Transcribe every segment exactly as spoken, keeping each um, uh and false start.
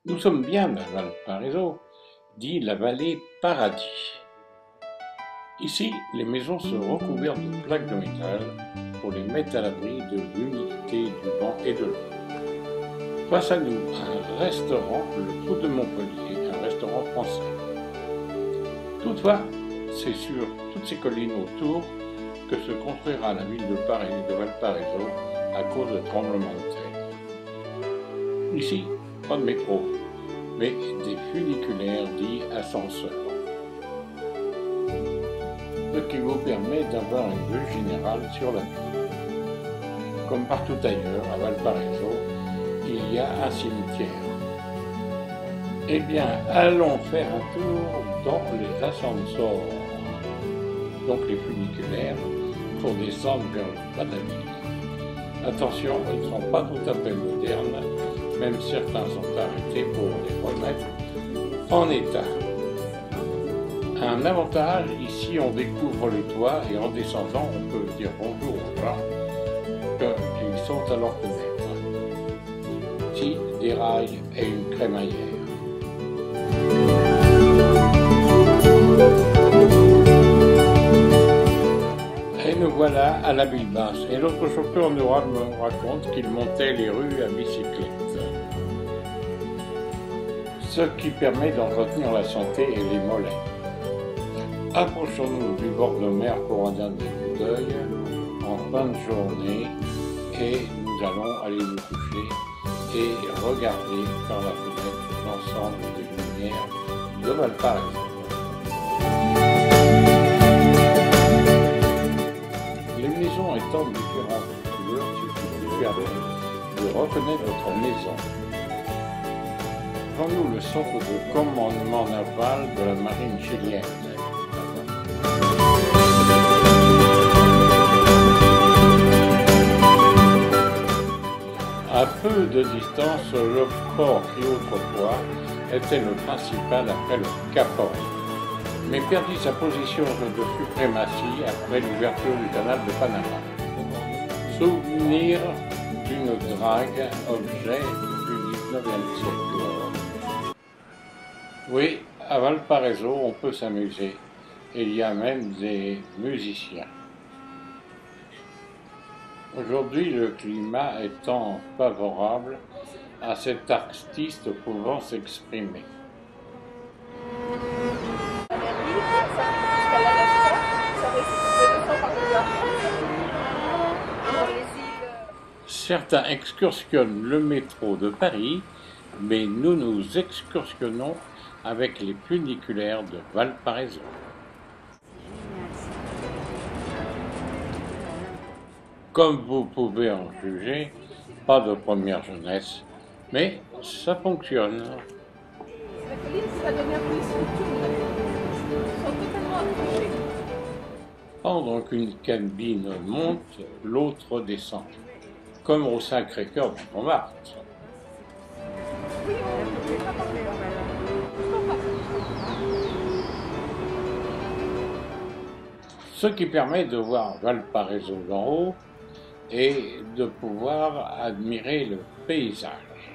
Nous sommes bien à Valparaiso, dit la vallée Paradis. Ici, les maisons sont recouvertes de plaques de métal pour les mettre à l'abri de l'humidité, du vent et de l'eau. Face à nous, un restaurant, le Trou de Montpellier, un restaurant français. Toutefois, c'est sur toutes ces collines autour que se construira la ville de Paris de Valparaiso à cause de tremblements de terre. Ici, pas de métro, mais des funiculaires dits ascenseurs. Ce qui vous permet d'avoir une vue générale sur la ville. Comme partout ailleurs, à Valparaiso, il y a un cimetière. Eh bien, allons faire un tour dans les ascenseurs, donc les funiculaires, pour descendre vers le bas de la ville. Attention, ils ne sont pas tout à fait modernes, même certains sont arrêtés pour les remettre en état. Un avantage, ici on découvre le toit et en descendant on peut dire bonjour aux gens qu'ils sont à leur fenêtre. Ici, des rails et une crémaillère. Et nous voilà à la ville basse. Et l'autre chauffeur nous raconte qu'il montait les rues à bicyclette. Ce qui permet d'entretenir la santé et les mollets. Approchons-nous du bord de mer pour un dernier coup d'œil en fin de journée et nous allons aller nous coucher et regarder par la fenêtre l'ensemble des lumières de Valparaiso. Les maisons étant de différentes couleurs, il vous permet de reconnaître votre maison. Devant-nous le centre de commandement naval de la marine chilienne. À peu de distance, le port qui autrefois était le principal après le Cap Horn, mais perdit sa position de suprématie après l'ouverture du canal de Panama. Souvenir d'une drague, objet du dix-neuvième siècle. Oui, à Valparaiso, on peut s'amuser. Il y a même des musiciens. Aujourd'hui, le climat étant favorable à cet artiste pouvant s'exprimer. Certains excursionnent le métro de Paris, mais nous nous excursionnons avec les funiculaires de Valparaiso. Comme vous pouvez en juger, pas de première jeunesse, mais ça fonctionne. Pendant qu'une cabine monte, l'autre descend, comme au Sacré-Cœur de Montmartre. Ce qui permet de voir Valparaiso d'en haut et de pouvoir admirer le paysage.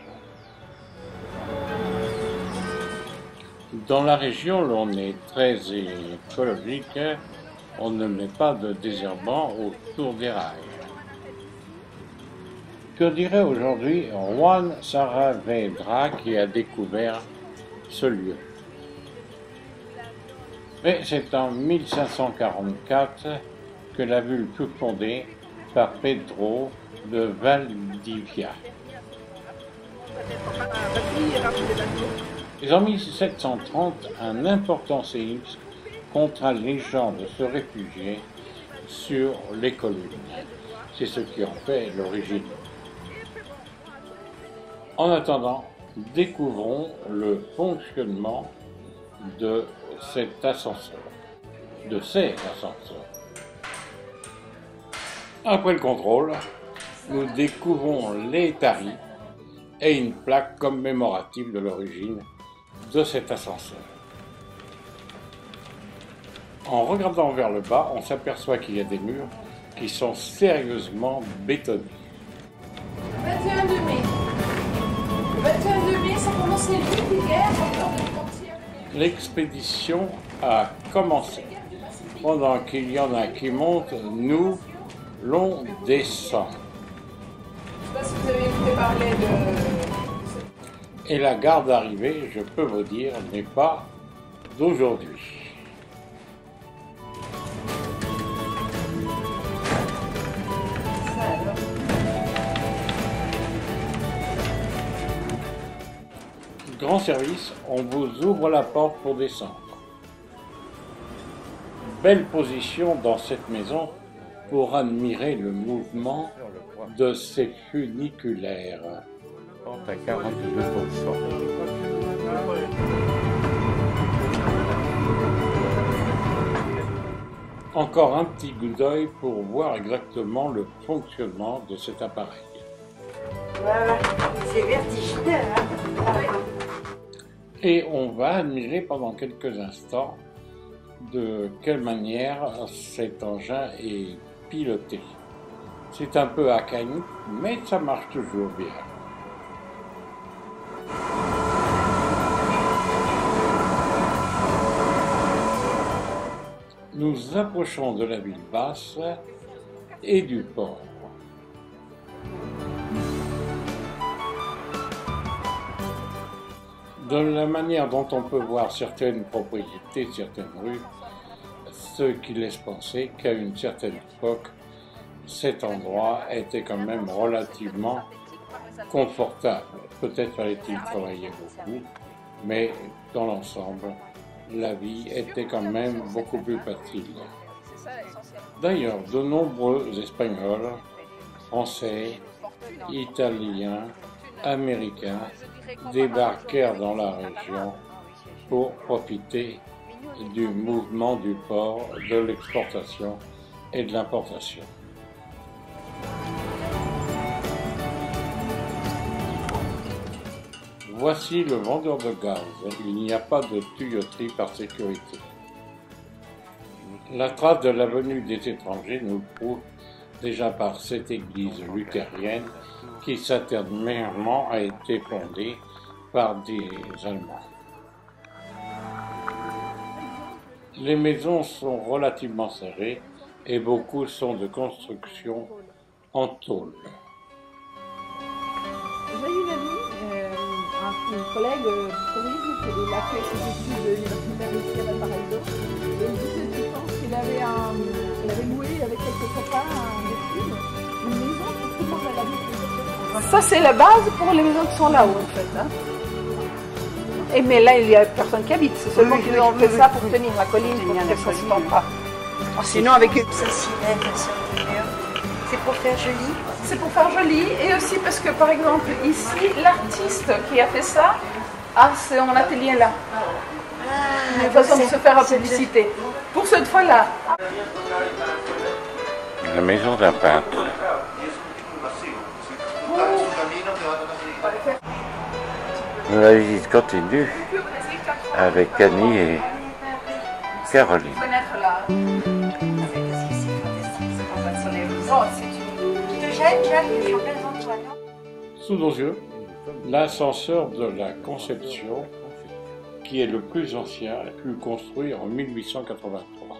Dans la région, l'on est très écologique, on ne met pas de désherbant autour des rails. Que dirait aujourd'hui Juan Saavedra qui a découvert ce lieu? Mais c'est en mille cinq cent quarante-quatre que la ville fut fondée par Pedro de Valdivia. Et en mille sept cent trente, un important séisme contraint les gens de se réfugier sur les collines. C'est ce qui en fait l'origine. En attendant, découvrons le fonctionnement de cet ascenseur, de ces ascenseurs. Après le contrôle, nous découvrons les tarifs et une plaque commémorative de l'origine de cet ascenseur. En regardant vers le bas, on s'aperçoit qu'il y a des murs qui sont sérieusement bétonnés. vingt et un de mai. Le vingt et un de mai, ça a commencé vite hier, l'expédition a commencé. Pendant qu'il y en a qui montent, nous, l'on descend. Je ne sais pas si vous avez écouté parler de... Et la gare d'arrivée, je peux vous dire, n'est pas d'aujourd'hui. Grand service, on vous ouvre la porte pour descendre. Belle position dans cette maison pour admirer le mouvement de ces funiculaires. À quarante-deux pour cent. Encore un petit coup d'œil pour voir exactement le fonctionnement de cet appareil. Voilà, c'est vertigineux, hein. Et on va admirer pendant quelques instants de quelle manière cet engin est piloté. C'est un peu archaïque, mais ça marche toujours bien. Nous approchons de la ville basse et du port. De la manière dont on peut voir certaines propriétés, certaines rues, ce qui laisse penser qu'à une certaine époque, cet endroit était quand même relativement confortable. Peut-être fallait-il travailler beaucoup, mais dans l'ensemble, la vie était quand même beaucoup plus facile. D'ailleurs, de nombreux Espagnols, Français, Italiens, Américains débarquèrent dans la région pour profiter du mouvement du port, de l'exportation et de l'importation. Voici le vendeur de gaz. Il n'y a pas de tuyauterie par sécurité. La trace de la venue des étrangers nous prouve déjà par cette église luthérienne qui certainement a été fondée par des Allemands. Les maisons sont relativement serrées et beaucoup sont de construction en tôle. J'ai une amie, euh, un, une collègue euh, tourisme qui a fait ses études de l'université ici à Valparaiso. Et il disait tout le temps qu'il avait, un, il avait loué avec quelques copains d'études une maison pour tout le monde à l'habiter. Ça, c'est la base pour les maisons qui sont là-haut, en fait. Hein. Et mais là, il n'y a personne qui habite. C'est seulement oui, qu'ils ont fait oui, ça pour oui. tenir la colline, pour qu'elle ne se tente pas. Oh, sinon, avec une sirène, c'est pour faire joli. C'est pour faire joli et aussi parce que, par exemple, ici, l'artiste qui a fait ça a son atelier là. Ah, une façon de se faire la publicité. De... Pour cette fois-là. La maison d'un peintre. La visite continue avec Annie et Caroline. Sous nos yeux, l'ascenseur de la Conception, qui est le plus ancien, fut construit en mille huit cent quatre-vingt-trois.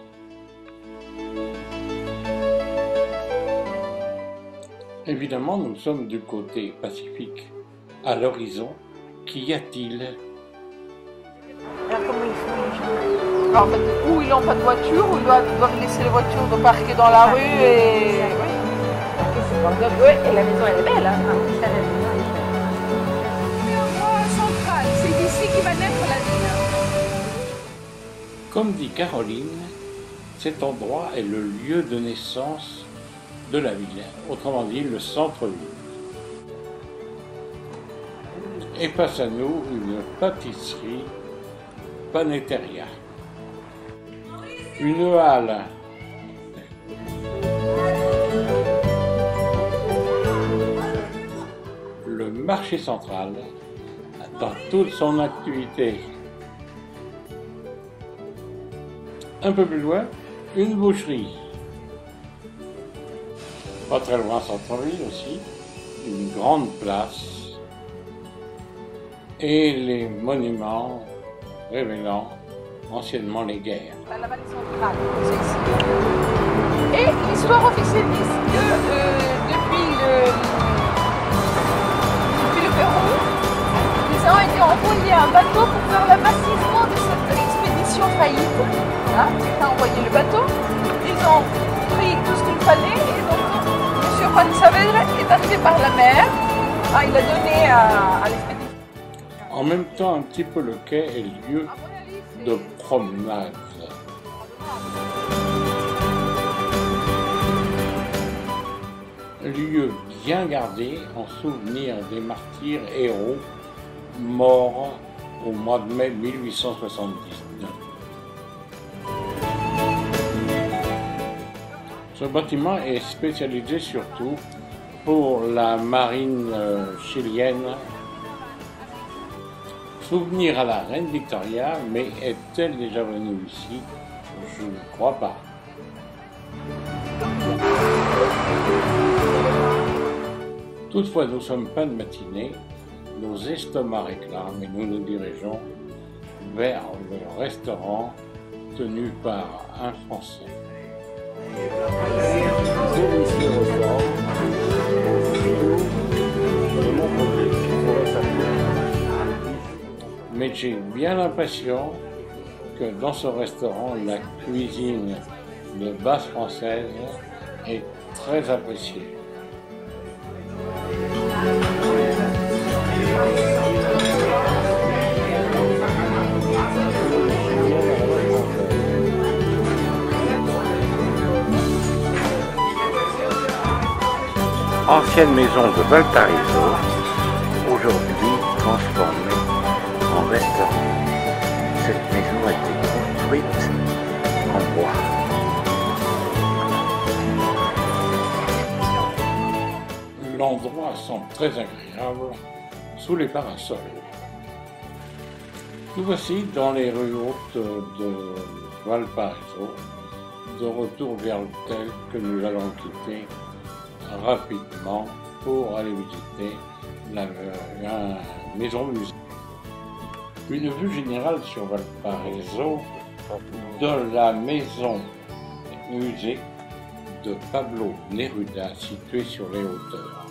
Évidemment, nous sommes du côté pacifique. À l'horizon, qu'y a-t-il? Alors comment ils font les gens? En fait, ou ils n'ont pas de voiture, ou ils doivent, doivent laisser les voitures de parquer dans la rue et... Oui, et la maison elle est belle, hein. Central, c'est d'ici qui va naître la ville. Comme dit Caroline, cet endroit est le lieu de naissance de la ville, autrement dit le centre-ville. Et face à nous, une pâtisserie Paneteria. Une halle. Le marché central dans toute son activité. Un peu plus loin, une boucherie. Pas très loin centre-ville aussi, une grande place. et les monuments révélant anciennement les guerres. La vallée centrale, c'est ici. Et l'histoire officielle dit que euh, depuis, le, depuis le Pérou, ils ont été envoyés un bateau pour faire l'abastissement de cette expédition faillite. Hein, ils ont envoyé le bateau, ils ont pris tout ce qu'il fallait et donc M. Juan Saavedra est arrivé par la mer. Ah, il a donné à, à l'expédition. En même temps, un petit peu le quai est lieu de promenade. Lieu bien gardé en souvenir des martyrs héros morts au mois de mai mille huit cent soixante-dix-neuf. Ce bâtiment est spécialisé surtout pour la marine chilienne. Souvenir à la reine Victoria, mais est-elle déjà venue ici? Je ne crois pas. Toutefois, nous sommes pas de matinée, nos estomacs réclament et nous nous dirigeons vers le restaurant tenu par un Français. Mais j'ai bien l'impression que dans ce restaurant, la cuisine de base française est très appréciée. Ancienne maison de Valparaiso, aujourd'hui transformée en restaurant. Cette maison a été construite en bois. L'endroit semble très agréable sous les parasols. Nous voici dans les rues hautes de Valparaiso, de retour vers l'hôtel que nous allons quitter rapidement pour aller visiter la, la maison musée. Une vue générale sur Valparaiso de la maison musée de Pablo Neruda située sur les hauteurs.